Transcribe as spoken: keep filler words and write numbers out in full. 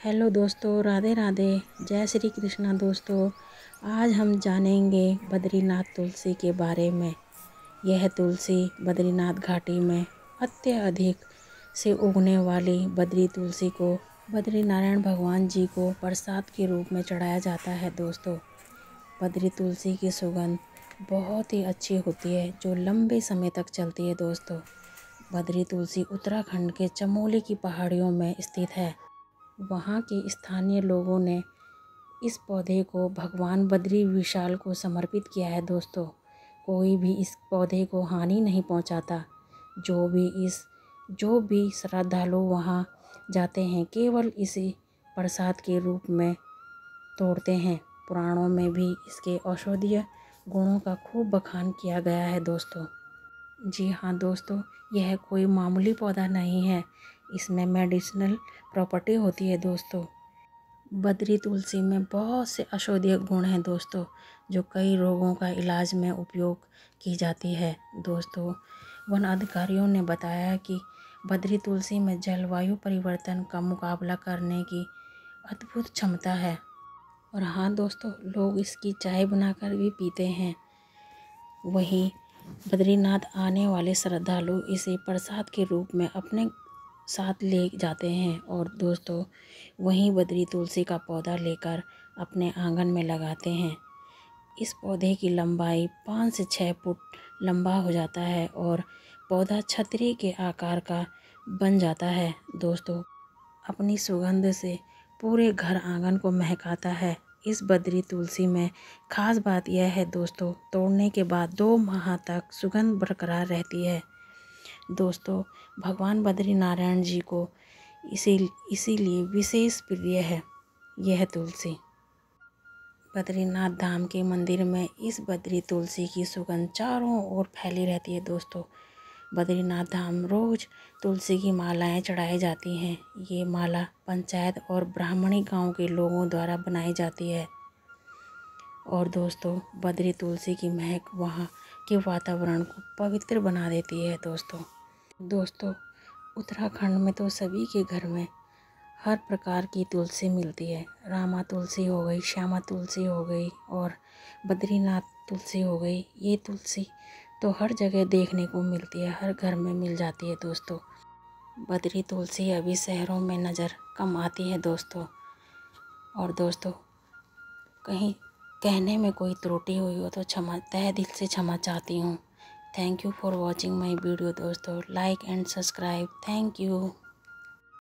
Hello दोस्तों, राधे राधे, जय श्री कृष्णा। दोस्तों, आज हम जानेंगे बद्रीनाथ तुलसी के बारे में। यह तुलसी बद्रीनाथ घाटी में अत्यधिक से उगने वाली बद्री तुलसी को बद्री नारायण भगवान जी को प्रसाद के रूप में चढ़ाया जाता है। दोस्तों, बद्री तुलसी की सुगंध बहुत ही अच्छी होती है जो लंबे समय तक चलती है। दोस्तों, बद्री तुलसी उत्तराखंड के चमोली की पहाड़ियों में स्थित है। वहाँ के स्थानीय लोगों ने इस पौधे को भगवान बद्री विशाल को समर्पित किया है। दोस्तों, कोई भी इस पौधे को हानि नहीं पहुँचाता। जो भी इस जो भी श्रद्धालु वहाँ जाते हैं केवल इसे प्रसाद के रूप में तोड़ते हैं। पुराणों में भी इसके औषधीय गुणों का खूब बखान किया गया है। दोस्तों, जी हाँ दोस्तों, यह कोई मामूली पौधा नहीं है, इसमें मेडिसिनल प्रॉपर्टी होती है। दोस्तों, बद्री तुलसी में बहुत से औषधीय गुण हैं दोस्तों, जो कई रोगों का इलाज में उपयोग की जाती है। दोस्तों, वन अधिकारियों ने बताया कि बद्री तुलसी में जलवायु परिवर्तन का मुकाबला करने की अद्भुत क्षमता है। और हाँ दोस्तों, लोग इसकी चाय बनाकर भी पीते हैं। वहीं बद्रीनाथ आने वाले श्रद्धालु इसे प्रसाद के रूप में अपने साथ ले जाते हैं। और दोस्तों, वहीं बद्री तुलसी का पौधा लेकर अपने आंगन में लगाते हैं। इस पौधे की लंबाई पाँच से छः फुट लंबा हो जाता है और पौधा छतरी के आकार का बन जाता है। दोस्तों, अपनी सुगंध से पूरे घर आंगन को महकाता है। इस बद्री तुलसी में खास बात यह है दोस्तों, तोड़ने के बाद दो माह तक सुगंध बरकरार रहती है। दोस्तों, भगवान बद्री नारायण जी को इसी इसीलिए विशेष प्रिय है यह तुलसी। बद्रीनाथ धाम के मंदिर में इस बद्री तुलसी की सुगंध चारों ओर फैली रहती है। दोस्तों, बद्रीनाथ धाम रोज तुलसी की मालाएं चढ़ाई जाती हैं। ये माला पंचायत और ब्राह्मणी गांव के लोगों द्वारा बनाई जाती है। और दोस्तों, बद्री तुलसी की महक वहाँ के वातावरण को पवित्र बना देती है। दोस्तों दोस्तों उत्तराखंड में तो सभी के घर में हर प्रकार की तुलसी मिलती है। रामा तुलसी हो गई, श्यामा तुलसी हो गई और बद्रीनाथ तुलसी हो गई। ये तुलसी तो हर जगह देखने को मिलती है, हर घर में मिल जाती है। दोस्तों, बद्री तुलसी अभी शहरों में नज़र कम आती है। दोस्तों, और दोस्तों, कहीं कहने में कोई त्रुटि हुई हो तो क्षमा तहे दिल से क्षमा चाहती हूँ। Thank you for watching my video. दोस्तों, like and subscribe. Thank you.